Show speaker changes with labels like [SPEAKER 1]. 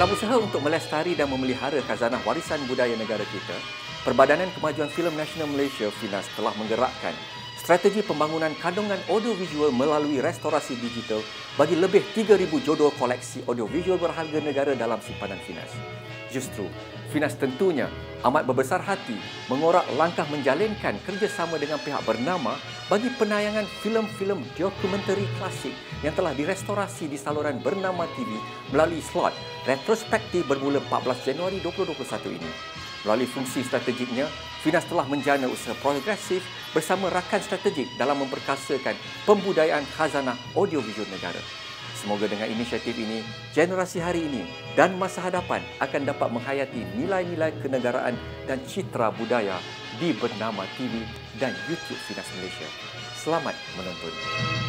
[SPEAKER 1] Dalam usaha untuk melestari dan memelihara khazanah warisan budaya negara kita, Perbadanan Kemajuan Filem Nasional Malaysia (FINAS) telah menggerakkan strategi pembangunan kandungan audiovisual melalui restorasi digital bagi lebih 3,000 jodoh koleksi audiovisual berharga negara dalam simpanan FINAS. Justru, FINAS tentunya amat berbesar hati mengorak langkah menjalinkan kerjasama dengan pihak bernama bagi penayangan filem-filem dokumentari klasik yang telah direstorasi di saluran Bernama TV melalui slot retrospektif bermula 14 Januari 2021 ini. Melalui fungsi strategiknya, FINAS telah menjana usaha progresif bersama rakan strategik dalam memperkasakan pembudayaan khazanah audiovisual negara. Semoga dengan inisiatif ini, generasi hari ini dan masa hadapan akan dapat menghayati nilai-nilai kenegaraan dan citra budaya di Bernama TV dan YouTube FINAS Malaysia. Selamat menonton!